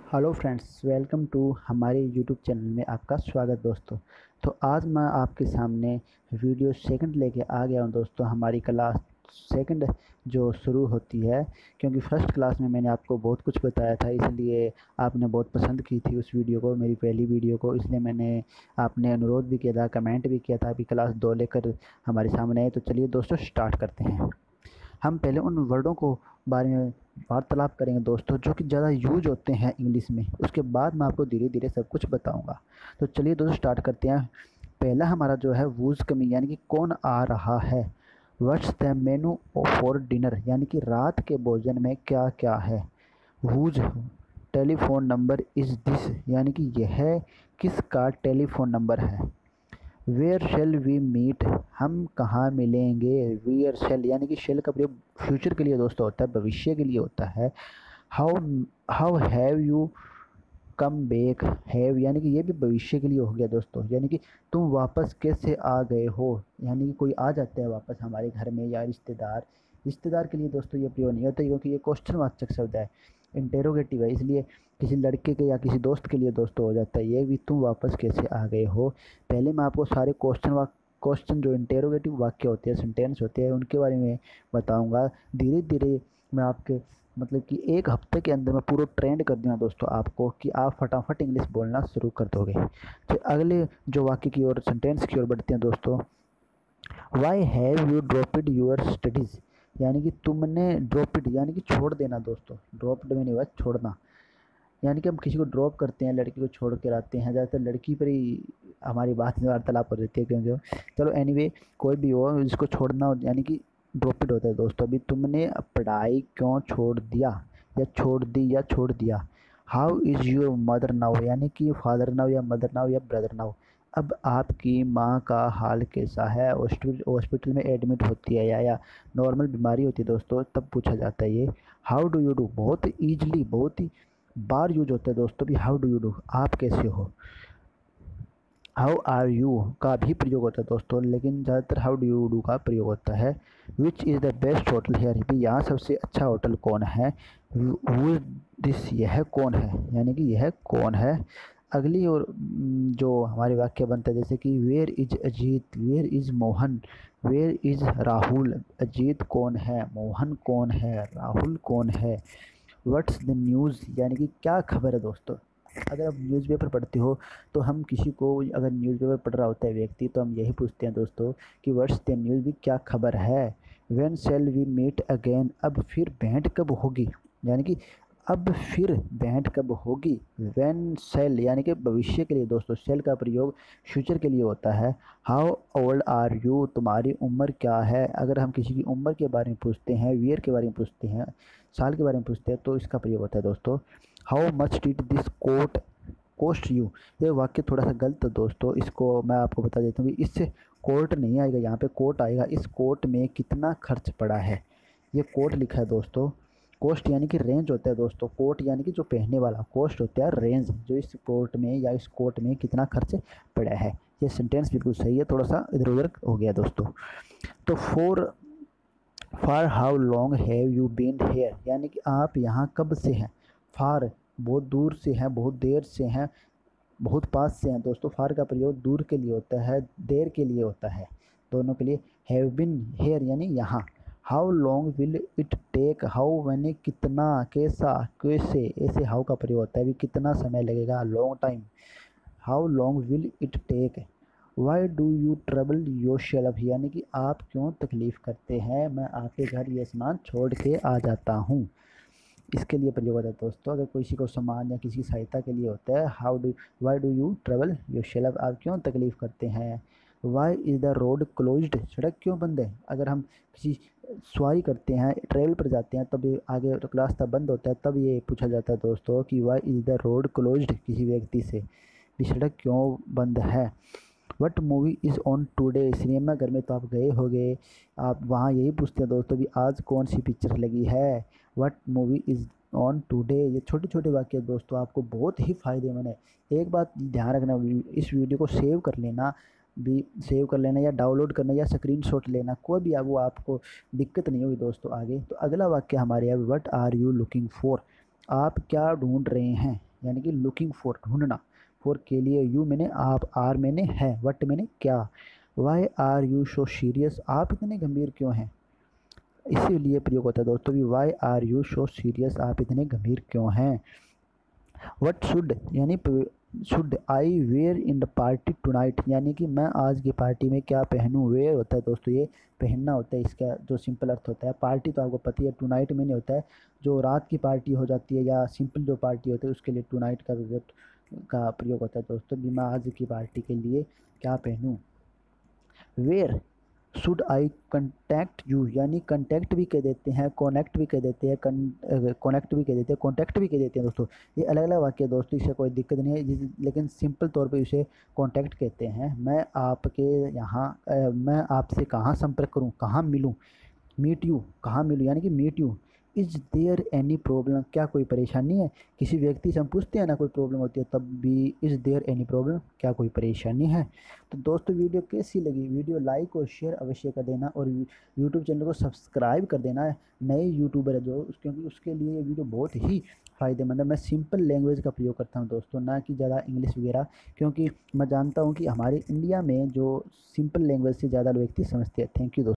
Hello friends, welcome to हमारे YouTube channel में आपका स्वागत दोस्तों। तो आज मैं आपके सामने वीडियो सेकंड लेके आ गया हूं दोस्तों। हमारी क्लास सेकंड जो शुरू होती है, क्योंकि फर्स्ट क्लास में मैंने आपको बहुत कुछ बताया था, इसलिए आपने बहुत पसंद की थी उस वीडियो को, मेरी पहली वीडियो को। इसलिए मैंने आपने अनुरोध भी किया था, कमेंट भी किया था कि क्लास 2 लेकर हमारे सामने आए। तो चलिए दोस्तों स्टार्ट करते हैं। हम पहले उन वर्डों को बारे में वार्तालाप करेंगे दोस्तों जो कि ज़्यादा यूज होते हैं इंग्लिश में। उसके बाद मैं आपको धीरे धीरे सब कुछ बताऊंगा। तो चलिए दोस्तों स्टार्ट करते हैं। पहला हमारा जो है वूज कमिंग, यानी कि कौन आ रहा है। What's the menu for dinner, यानी कि रात के भोजन में क्या क्या है। Whose telephone number is this, यानी कि यह किसका टेलीफोन नंबर है। वेयर शेल वी मीट, हम कहाँ मिलेंगे। वेयर शेल यानी कि शेल का प्रयोग फ्यूचर के लिए दोस्तों होता है, भविष्य के लिए होता है। How how have you come back, have यानी कि ये भी भविष्य के लिए हो गया दोस्तों, यानी कि तुम वापस कैसे आ गए हो। यानी कि कोई आ जाता है वापस हमारे घर में, या रिश्तेदार। रिश्तेदार के लिए दोस्तों ये प्रयोग नहीं होता, क्योंकि ये क्वेश्चन वाचक शब्द है, इंटेरोगेटिव है, इसलिए किसी लड़के के या किसी दोस्त के लिए दोस्तों हो जाता है ये भी, तुम वापस कैसे आ गए हो। पहले मैं आपको सारे क्वेश्चन जो इंटेरोगेटिव वाक्य होते हैं, सेंटेंस होते हैं, उनके बारे में बताऊंगा। धीरे धीरे मैं आपके मतलब कि एक हफ्ते के अंदर मैं पूरा ट्रेंड कर दूंगा दोस्तों आपको, कि आप फटाफट इंग्लिश बोलना शुरू कर दोगे। तो अगले जो वाक्य की ओर, सेंटेंस की ओर बढ़ते हैं दोस्तों। Why have you dropped your studies, यानी कि तुमने ड्रॉप्ड यानी कि छोड़ देना दोस्तों। ड्रॉप्ड में नहीं हुआ छोड़ना, यानी कि हम किसी को ड्रॉप करते हैं, लड़की को छोड़ कर आते हैं। ज़्यादातर लड़की पर ही हमारी बात में वार्तालाप हो जाती है, क्योंकि चलो एनीवे कोई भी हो, जिसको छोड़ना हो यानी कि ड्रॉप इट होता है दोस्तों। अभी तुमने पढ़ाई क्यों छोड़ दिया, या छोड़ दी, या छोड़ दिया। How is your mother now, यानी कि फादर नाउ, या मदर नाउ, या ब्रदर नाउ। अब आपकी माँ का हाल कैसा है। हॉस्पिटल में एडमिट होती है, या नॉर्मल बीमारी होती है दोस्तों, तब पूछा जाता है ये। हाउ डू यू डू बहुत ईजली, बहुत ही बार यूज होता है दोस्तों भी। हाउ डू यू डू आप कैसे हो। हाउ आर यू का भी प्रयोग होता है दोस्तों, लेकिन ज़्यादातर हाउ डू यू डू का प्रयोग होता है। Which is the best hotel here, भी यहाँ सबसे अच्छा होटल कौन है। वो दिस यह कौन है, यानी कि यह कौन है। अगली और जो हमारे वाक्य बनता है, जैसे कि where is Ajit, where is Mohan, where is Rahul. Ajit कौन है, मोहन कौन है, राहुल कौन है। व्हाट्स द न्यूज़, यानी कि क्या खबर है दोस्तों। अगर आप न्यूज़पेपर पढ़ते हो, तो हम किसी को, अगर न्यूज़पेपर पढ़ रहा होता है व्यक्ति, तो हम यही पूछते हैं दोस्तों कि व्हाट्स द न्यूज़, भी क्या खबर है। When shall we meet again, अब फिर भेंट कब होगी, यानी कि अब फिर भेंट कब होगी। व्हेन शैल यानी कि भविष्य के लिए दोस्तों, शैल का प्रयोग फ्यूचर के लिए होता है। हाउ ओल्ड आर यू, तुम्हारी उम्र क्या है। अगर हम किसी की उम्र के बारे में पूछते हैं, ईयर के बारे में पूछते हैं, साल के बारे में पूछते हैं, तो इसका प्रयोग होता है दोस्तों। How much did this coat cost you. ये वाक्य थोड़ा सा गलत है दोस्तों, इसको मैं आपको बता देता हूँ। इससे कोट नहीं आएगा, यहाँ पे कोट आएगा। इस कोट में कितना खर्च पड़ा है, ये कोट लिखा है दोस्तों। कोस्ट यानी कि रेंज होता है दोस्तों, कोट यानी कि जो पहनने वाला, कोस्ट होता है रेंज, जो इस कोट में या इस कोट में कितना खर्च पड़ा है। ये सेंटेंस बिल्कुल सही है, थोड़ा सा इधर उधर हो गया दोस्तों। तो far how long have you been here, यानी कि आप यहाँ कब से हैं। फार बहुत दूर से हैं, बहुत देर से हैं, बहुत पास से हैं दोस्तों। फार का प्रयोग दूर के लिए होता है, देर के लिए होता है, दोनों के लिए। हैव बिन हेयर यानी यहाँ। How long will it take, how मैंने कितना, कैसा, कैसे, ऐसे हाउ का प्रयोग होता है, भी कितना समय लगेगा, long time. How long will it take. Why do you trouble yourself, यानी कि आप क्यों तकलीफ़ करते हैं, मैं आपके घर ये सामान छोड़ के आ जाता हूँ। इसके लिए प्रयोग होता है दोस्तों, अगर किसी को सामान या किसी की सहायता के लिए होता है। Why do you trouble yourself, आप क्यों तकलीफ़ करते हैं। Why is the road closed, सड़क क्यों बंद है। अगर हम किसी सवारी करते हैं, ट्रेवल पर जाते हैं, तब ये आगे रास्ता बंद होता है, तब ये पूछा जाता है दोस्तों कि why is the road closed, किसी व्यक्ति से भी सड़क क्यों बंद है। What movie is on today, cinema घर में तो आप गए होंगे, आप वहाँ यही पूछते हैं दोस्तों भी आज कौन सी पिक्चर लगी है। What movie is on today. ये छोटे छोटे वाक्य दोस्तों आपको बहुत ही फ़ायदेमंद है। एक बात ध्यान रखना, इस वीडियो को सेव कर लेना, सेव कर लेना, या डाउनलोड करना, या स्क्रीनशॉट लेना, कोई भी वो आपको दिक्कत नहीं होगी दोस्तों आगे। तो अगला वाक्य हमारे यहाँ, what are you looking for, आप क्या ढूंढ रहे हैं। यानी कि लुकिंग फॉर, ढूंढना, फॉर के लिए, यू मैंने आप, आर मैंने है, वट मैंने क्या, why are you so serious, आप इतने गंभीर क्यों हैं, इसीलिए प्रयोग होता है दोस्तों भी why are you so serious, आप इतने गंभीर क्यों हैं। वट शुड यानी should I wear in the party tonight, यानी कि मैं आज की पार्टी में क्या पहनूं, वेयर होता है दोस्तों ये पहनना होता है, इसका जो सिंपल अर्थ होता है। पार्टी तो आपको पता ही है, टुनाइट में नहीं होता है, जो रात की पार्टी हो जाती है या सिंपल जो पार्टी होती है उसके लिए टुनाइट का प्रयोग होता है दोस्तों भी मैं आज की पार्टी के लिए क्या पहनूं। Where should I contact you, यानी कंटैक्ट भी कह देते हैं, कनेक्ट भी कह देते हैं, कनेक्ट भी कह देते हैं, कॉन्टैक्ट भी कह देते हैं दोस्तों। ये अलग अलग वाक्य है दोस्तों, इससे कोई दिक्कत नहीं है, लेकिन सिंपल तौर पे इसे कॉन्टैक्ट कहते हैं। मैं आपसे कहाँ संपर्क करूँ, कहाँ मिलूँ, मीट यू, कहाँ मिलूँ यानी कि meet you. Is there any problem, क्या कोई परेशानी है, किसी व्यक्ति से हम पूछते हैं ना कोई प्रॉब्लम होती है तब भी इज़ देयर एनी प्रॉब्लम, क्या कोई परेशानी है। तो दोस्तों वीडियो कैसी लगी, वीडियो लाइक और शेयर अवश्य कर देना, और यूट्यूब चैनल को सब्सक्राइब कर देना, नए यूट्यूबर है जो, क्योंकि उसके लिए ये वीडियो बहुत ही फ़ायदेमंद है। मैं सिंपल लैंग्वेज का प्रयोग करता हूँ दोस्तों, ना कि ज़्यादा इंग्लिश वगैरह, क्योंकि मैं जानता हूँ कि हमारे इंडिया में जो सिंपल लैंग्वेज से ज़्यादा व्यक्ति समझते हैं। थैंक यू दोस्तों।